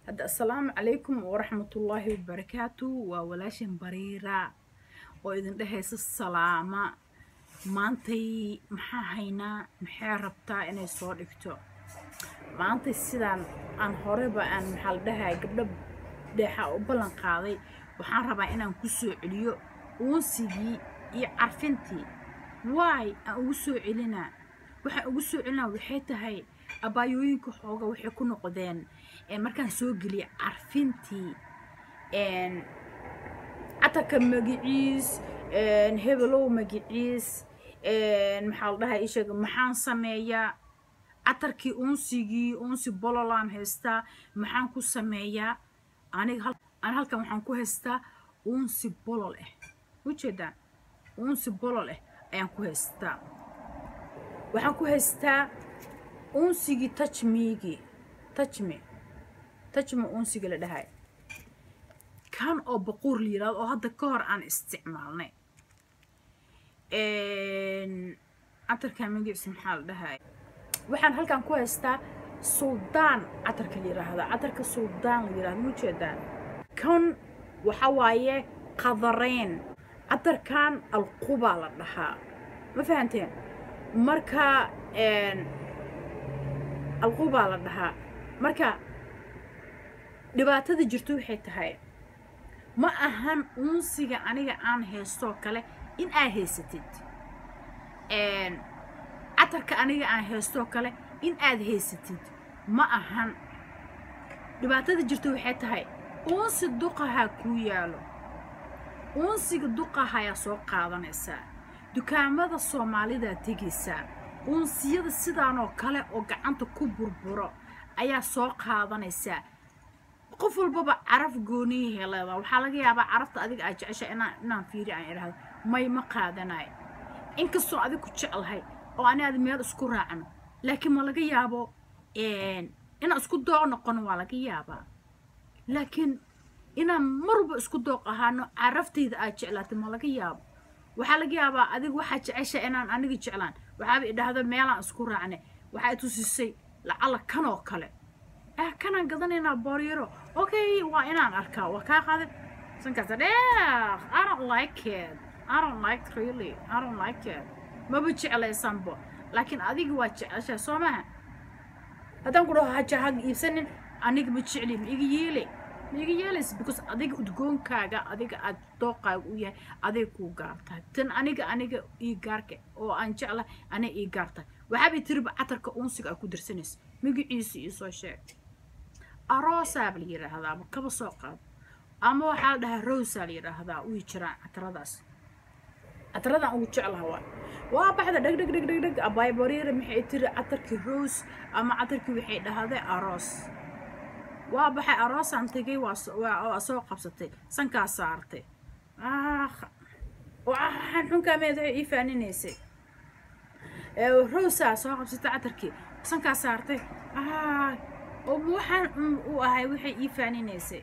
السلام عليكم ورحمة الله وبركاته وولاشن بريرة وإذن دهيس السلامة maantay maxaa haynaa maxay rabtaa inay soo dhigto maantay sidaan aan horeba aan maxal dhahay gabdho dheexa u ballan qaaday waxaan rabaa inaan ku soo celiyo uunsigii iyo carfintii waay aan ugu soo celinaa waxaan ugu soo celinaa waxay tahay abaayooyinka xooga waxay ku noqdeen markaan soo geliyo carfintii catarka magaciis hebelow magaciis maxaa la dhahay ishaga maxaan sameeyaa catarkii unsi bololaan haystaa maxaan ku sameeyaa aniga halkan waxaan ku haystaa unsi bolol ujeedaa unsi bolol ayaan ku haystaa waxaan ku haystaa unsigii tajme unsiga la dhahay kan oo baquur la yiraahdo oo hadda ka hor aan isticmaalnay catarka magaciisa maxaa la dhahay waxaan halkan ku haystaa suldaan catarka la yiraahdo catarka suldaan la yiraahdo ma jeedaan kan waxa waaye qadareen catarkan alquba la dhahaa ma fahanteen marka alquba la dhahaa marka dhibaatada jirto waxay tahay ma ahan unsiga aniga aan haysto kale in aad haysatid catarka aniga aan haysto kale in aad haysatid ma ahan dhibaatada jirto waxay tahay unsi duqaha ku yaalo unsiga duqaha ayaa soo qaadanaysaa dukaamada Soomaalida tegaysaa unsiyada sidaan oo kale oo gacanta ku burburo ayaa soo qaadanaysaa qof walba caraf gooni helada waxa laga yaabaa carafta adiga ay jecesha inaan fiiri aan iraahdo may ma qaadanay inkastoo adiga ku jecelahay oo anaad meel isku raacno laakiin ma laga yaabo in isku dooq noqon waa laga yaabaa laakiin inaan marba isku dooq ahaano caraftayda ay jeclaatay ma laga yaabo waxa laga yaabaa adiga waxa jecesha inaan aniga jeclaan waxa idhaahdo meelaan isku raacnay waxa tusisay lacala kan oo kale كان قضنينا بوريرو اوكي وانا اركا وكاقد سنكاس I don't like it I don't like really I don't like it ما بجعل سامبو لكن اديق واجعشه سوما هدان كدو حاجه حق يبسنين انيق بجعلي ميغي يليس because اديق udgoonkaaga adiga aad dooqaaga u yahay adeeg ku gaartay tan aniga ii gaarka oo aan jecla ii gaartay waxa bay tirba catarka unsiga ku dirsanaysa magaciisa ii soo sheeg arosa bal yiraahdaa kaba soo qaad ama waxa la dhahaa rosa la yiraahdaa u jiraan catarada ugu jeclaha waa baxda dhag abay bariire maxay tiri catarkii rose ama catarkii waxay dhahday aros waa baxay aros aan tagay waa soo qabsatay sanka saartay waxaan xunka meeday ii faaninaysa rosa soo qabsatay catarkii sanka saartay waxaan u ahay waxay ii faaninaysay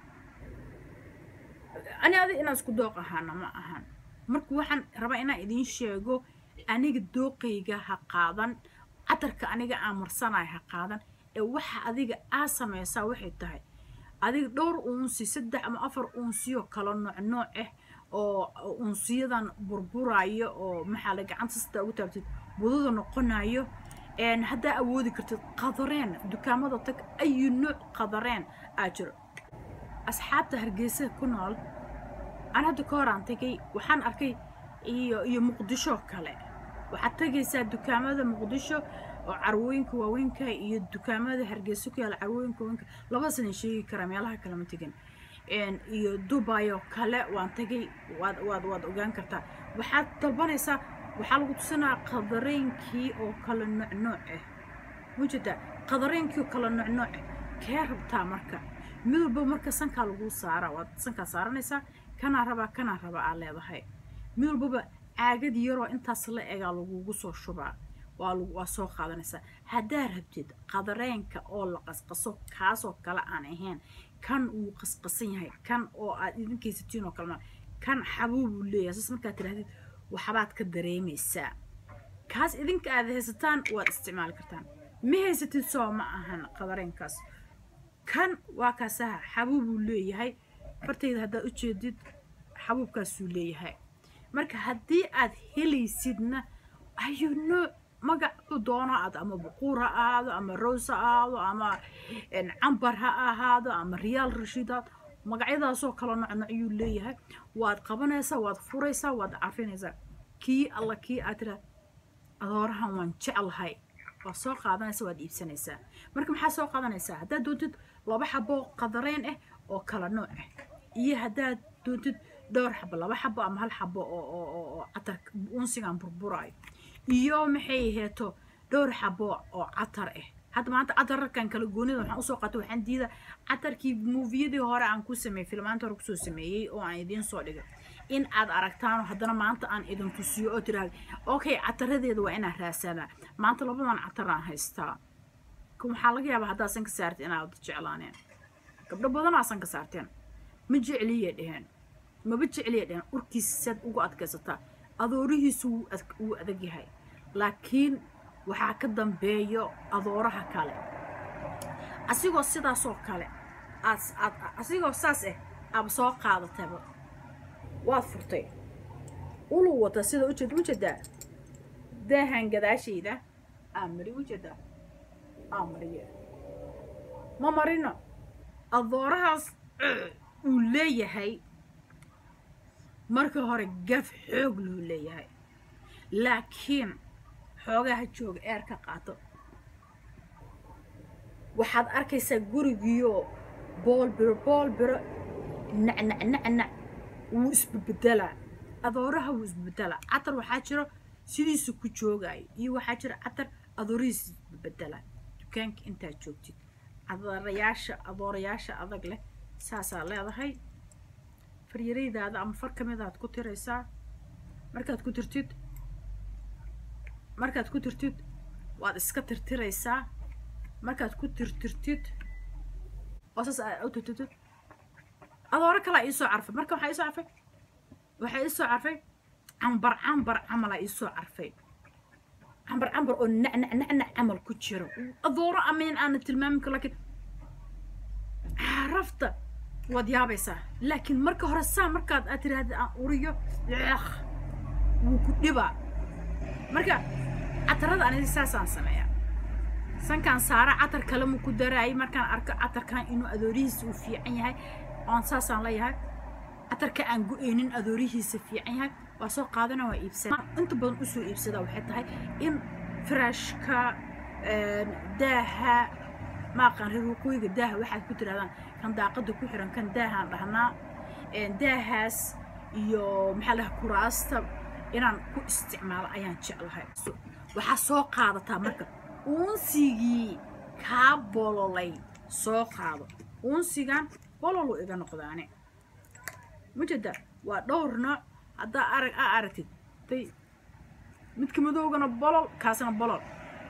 aniga inaan isku dooq ahaana ma ahan marka waxaan rabaa inaan idin sheego aniga dooqayga ha qaadan catarka aniga aan marsanaay ha qaadan ee waxa adiga aad sameeysaa waxay tahay adiga dhowr unsi 3 ama 4 unsiyo kala nooc oo unsiyadan burburayo oo maxaa la gacanta sida ugu taabtid budada noqonayo hadda awoodi kartid qadareen dukaamada tag ay nooc qadareen ajir asxaabta Hargeysa ku nool aan hadda ka hor aan tagay waxaan arkay iyo Muqdisho kale waxa tagaysaa dukaamada Muqdisho oo carwooyinka waaweynka iyo dukaamada Hargeysa ku yaal carwooyinka waaweynka laba sano sheegi kara meelaha kale ma tagan iyo Dubai oo kale waan tagay waad ogaan kartaa waxaad dalbanaysaa waxa lagu tusinaa qadareenkii oo kala nooc wajida qadareenkii oo kala nooc ka rabtaa marka midba marka sanka lagu saara waad sanka saaranaysaa kana raba aan leedahay midba caagad yaro intaas la eega lagu soo shubaa waa soo qaadanaysaa hadaa rabtid qadareenka oo la qasqaso kaas oo kala aan ahayn kan uu qasqasan yahay kan oo aad idinkeystiin oo kala kan xabuub leeyahay marka tirahdid waxbaad ka dareemaysaa kaas idinka aad haysataan waad isticmaali kartaan ما هي ستين سو معهن قدرين كاس كان واكاسها حبوب ليهي فرتيد هذا أجدد حبوب كاسو ليهي مركا هدي أد هلي سيدنا أيو نوع مقع دونا أد أما بقورة أد أما روسة أد أما عنبرها أد أما ريال رشيدات مقعيدا سو كلا نوع أيو ليهي واد قبنيسا واد فريسا واد عارفينيسا كي الله كي أترى أدورها وان جعلهاي وسoo qaadanaysa waad iibsanaysaa marka maxaa soo qaadanaysaa haddaad doontid laba xabo qadareen ah oo kala nooc ah iyo haddaad doontid dhowr xabo laba xabo ama hal xabo oo catar unsigan burburaay iyo maxay heeto dhowr xabo oo catar ah hadda maanta catarkan kala goonida waxaan u soo qaatay waxaan diida catarkii movie-yadii hore aan ku sameeyay filmaanta hore ku soo sameeyay oo aan idin soo dhigay in aad aragtaan haddana maanta aan idin tusiyo oo tiraahdo okay cataradeeda waa inaan raasana maanta labadan catar aan haystaa kun waxa laga yaabaa hadda san ka saartay inaad jeclaaneen gabdho badan aan ka saarteen ma jecliye dheheen ma jecliye dheheen urkiisa sad ugu adkaysataa adoorihiisu uu adag yahay laakiin waxa ka dambeeyo adooraha kale asigoo sidaas oo kale asigoo saas ab soo qaadataba waad furtay ulu wata sida u jeedaa daahan gadaashayda amri u jeedaa amriye ma marino adoorahaas uu leeyahay marka hore gaf xoog loo leeyahay laakiin xoogaha jooga eerka qaato waxaad arkaysaa gurigiyo boolbiro nacnacnacnac wuu isbeddelaa adooraha wuu isbeddelaa catar waxaa jiro sidiisu ku joogay iyo waxaa jira catar adoorihiisa isbeddelaa dukaanka intaad joogtid adoorayaasha adag leh saasaa leedahay faryaraydaada ama far ka mid aad ku tiraysaa markaad ku tirtid waad iska tirtiraysaa markaad ku tirtirtid oo saas aad u tirtirtid adoora kala ii soo carfay marka waxaa ii soo carfay cambar camal ii soo carfay cambar oo nacnacnacnac camal ku jiro adoora ameen aan tilmaami karo laakiin carafta waad yaabaysaa laakiin marka hore saa markaad aad tiraahdo aan uriyo wuu ku dhibaa marka catarada aniga saasaan sameeyaa sankaan saara catar kale mu ku daraayay markaan arko catarkan inuu adoorihiisa uu fiican yahay aan saasaan leeyahay catarka aan go'aynin adoorihiisa fiican yahay waa soo qaadana waa iibsan inta badan u soo iibsada waxay tahay in frashka daaha ما قان رقوي ده واحد كتر هذا كان داقده كحرن كان ده عندنا ده هاس يو محله كراست إنان كو استعمال أيان شغلها وحسوق هذا تامرك ونسيجي كابولولي سوق هذا ونسيجان بولولو إذا نقدانه مجد ودورنا هذا أرتي تي متكمدوجنا بولول كاسنا بولول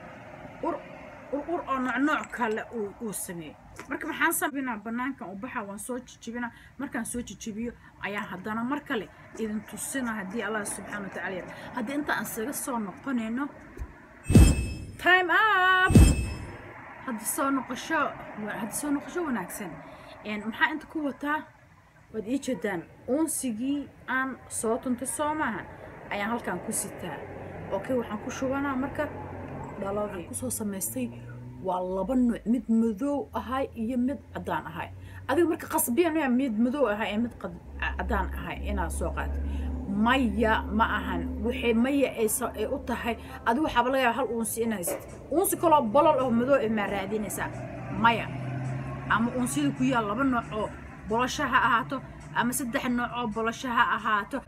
ur nooc kale uu sameeyay marka maxaan sameynaa banaanka u baxa waan soo jijibina markaan soo jijibiyo ayaa hadana mar kale idin tusina hadii Allah subhanahu wa ta'ala hadii inta aan saga soo noqonayno time up hadii soo noqosho wanaagsan maxaa inta ku wataa wad ii jeedaan unsigii aan soo tunta Soomahan ayaan halkaan ku sitaa okay waxaan ku shubanaa marka دلالي كوسو سميستي والله بنو مد مذو هاي يمد عدان هاي هذا مرك قصبيا نوع مد مذو هاي مد قد عدان هاي أنا سوقات مية معهن وحي مية إيه أطهي أدو حبلايا هالأنسي ناست أنسي كلا بلال مذو إما رادين نسا مية أما أنسي كويا الله بنو بلاشها أهاتو أما سدح النوع بلاشها أهاتو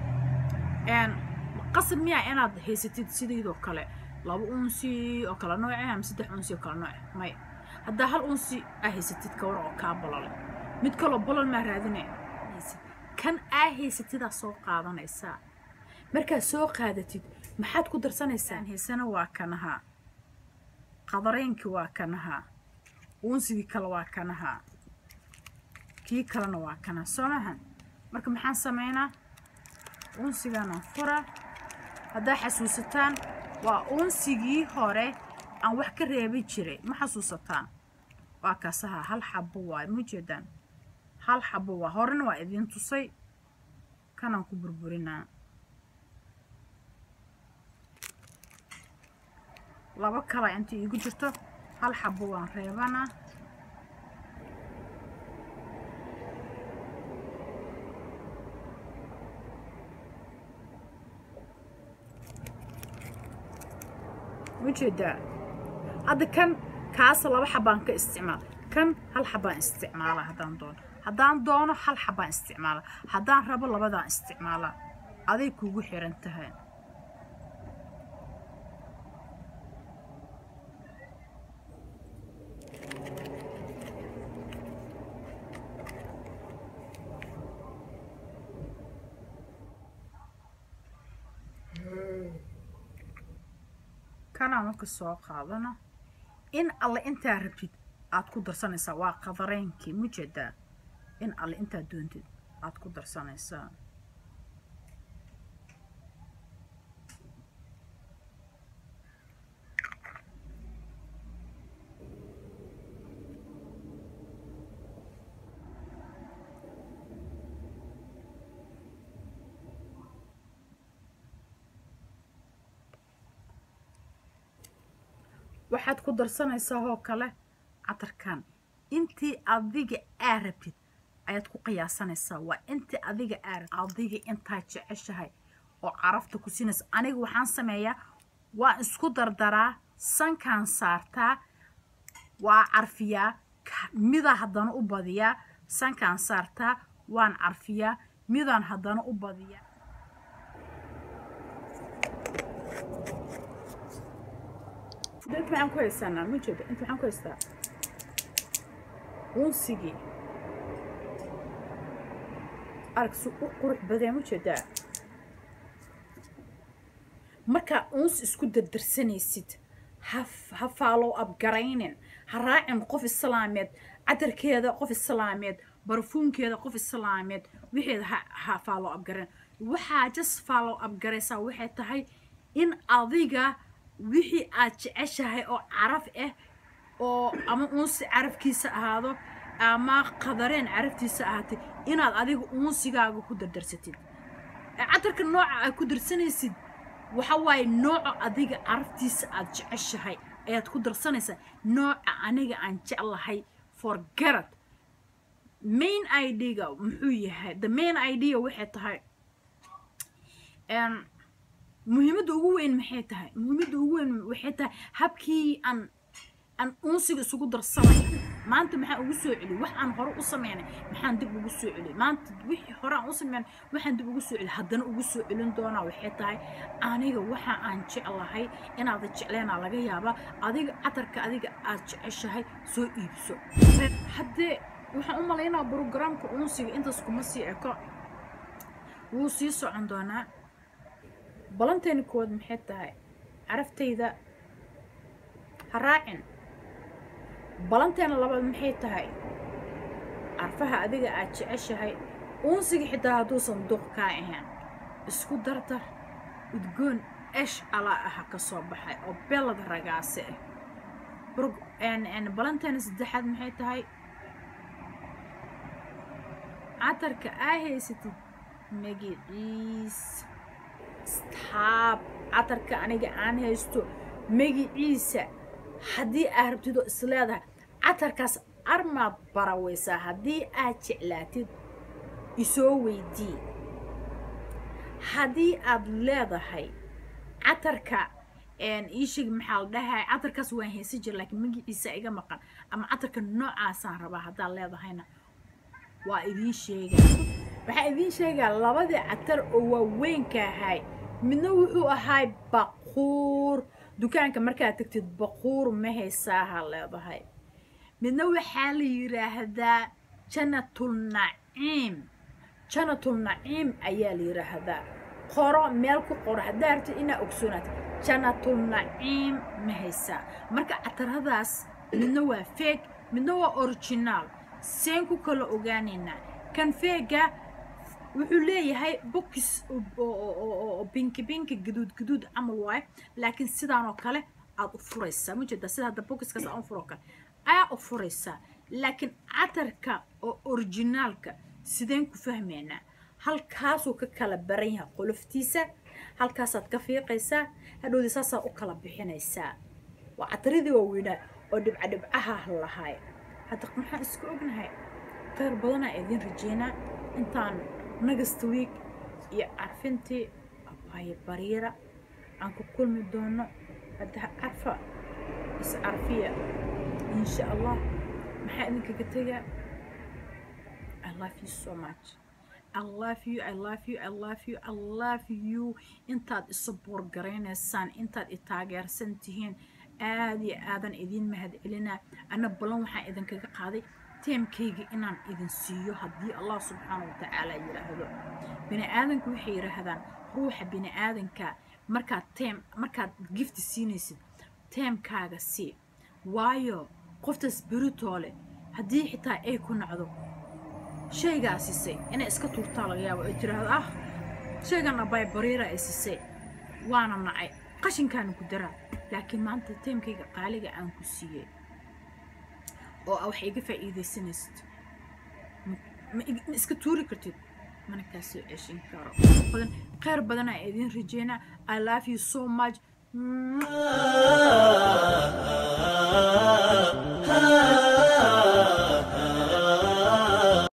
قصب مية أنا هيستيد سيدي دو كله لابو أنسي أو كلا نوع أم سدح أنسي أو كلا نوع ماي هذا هل أنسي ستيد كورا أو كابلال مد كلا بلال ما رادني كان ستيد سوق هذا نيسا مركز سوق هذا تيد ما حد قدر سنة هي سنة واكنها قدرينك واكنها أنسي كلا واكنها كي كلا نواكنها سمعها مركز محن سمعنا أنسي أنا فرا هذا حسوستان وأنسيجي هره أن وحكي ريبي جري ما حسوستان وكاسها هل حبوا مجدا هل حبوا هورن وإذن تصي كانوا كبربرنا لابا كلا أنت يقول جرتو هل حبوا ريبانا مجدا هذا كان كاس لابا حبان كاستعمال كان هل حبان استعماله هدان دونه هل حبان استعماله هدان ربو لبدان استعماله أذي كوجو حيرنتهين كان عمك السوق هذانا إن الله أنت ربيت أتقدر سنة سوا قدرين كي مجدا إن الله أنت دونت أتقدر سنة سوا waxaad ku darsanaysaa oo kale catarkan intii adiga aarabtid ayaad ku qiyaasanaysaa waa intii adiga adiga inta jeceshahay oo carafta ku siinaysa aniga waxaan sameeyaa waa isku dardaraa sankaan saartaa waa carfiyaa mida haddana u badiyaa sankaan saartaa waan carfiyaa midaan haddana u badiyaa انت معاهم كويس انا من جد انت معاهم كويس ده ونسيجي اركسو قروح بدي من جد marka uns isku dardarsanaysid ha follow up garaynin ha raacin qof islaameed cadarkeeda qof islaameed barfuunkeeda qof islaameed wixii ha follow up garan waxa just follow up garaysa waxay tahay in adiga wixii aad jeceshahay oo caraf ah oo ama unsi carafkiisa ahaado ama qadareen caraftiisa ahaatay inaad adiga unsigaaga ku dardarsatid cadarka nooca aad ku darsanaysid waxa waaye nooca adiga caraftiisa aad jeceshahay ayaad ku darsanaysaa nooca aniga aan jeclahay forget main idea muxuu yahay the main idea waxay tahay muhiimadda ugu weyn maxay tahay muhiimadda ugu weyn waxay tahay habkii aan unsiga isugu darsanay maanta maxaa ugu soo celi wax aan hore u sameynay maxaan dib ugu soo celi maanta wixii hore aan u sameynay waxaan dib ugu soo celi haddana ugu soo celin doonaa waxay tahay aniga waxa aan jeclahay inaad jecleena laga yaabaa adiga catarka adiga aad jeceshahay soo iibso haddee waxaan u malaynaa programka unsiga intaas kuma sii eko wuu sii socon doonaa بلانتين كود محيطها عرفتي ذا هراعن بلانتين اللباد محيطها عرفها أذيك أتش هاي ونسيق حتى هدو صندوق كائن اسكو درتر وتقول إيش على أحك الصباح أو بلد رجاسة برج إن بلانتين سدحد محيطها عترك هي ستي مجيس استحاب عطرك أنا عن هيستو مجي عيسى حدي أهربتدو إسلادها عطركاس أرمى براويسا حدي أتشعلاتي يسوي دي حدي أدلادها هاي عطرك إن إيشي محل ده هاي عطركاس وين هي سجل لكن مجي عيسى إيجا مقان أما عطرك النوع عسان ربا حدا لادها هاينا وإذين شيء waxaa idin sheegaa labadii catar oo waaweyn ka ahay midna wuxuu ahay baquur dukaanka markaad tagtid baquur ma haysaa leedahay midna waxaa la yiraahdaa jannatul naciim ayaa la yiraahdaa qoro meel ku qor hadaarto ina ogsoonad jannatul naciim ma haysaa marka cataradaas midna waa fake midna waa original seen ku kala ogaanayna kan fake wuxuu leeyahay box oo binki gaduud camal waay laakiin sidaan oo kale aad u furaysaa ma jeedaa sida hadda boxkaas aan furo kale أفريسا لكن عطرك أو أوريجينالك سيدين كفهمينا هل كاسو ككلا بريها قلفتيسا هل كاسات كفيقيسا هدو دي ساسا أكلا بحينيسا وعطريدي ووينا ودبع دبعها هلاهاي هذا قمحا اسكو أغنهاي خير بدنا إذين رجينا انتان نقستويك يا عرفنتي أباي بريرة عنكو كل مدونو هذا عرفة بس عرفية إن شاء الله محا إذنك قتيا I love you so much I love you I love you I love you I love you انتاد الصبور قرينيسان انتاد التاقير سنتهين آدي آدان إذين مهد إلينا أنا بلان وحا إذنك قاضي تيم كيجي إنان إذن سيو هدي الله سبحانه وتعالى يرهدو بني آدنك وحي يرهدان روح بني آدنك مركات جفت سينيسد تيم كاغا سي وايو قفت سبيريتولي هدي حتى اي كون عدو شيغا سيسي انا اسكا تورتا laga yaabo ay tiraahdo shaygan abay bariira ay sisay waana nacay qashinkan ku dara laakiin maanta teemkayga qaaliga aan ku siiyay oo wax iga faa'iideysanaysid ma iska tuuri kartid mana ka soo ceshin karo badan khayr badan ay idin rajeyna I love you so much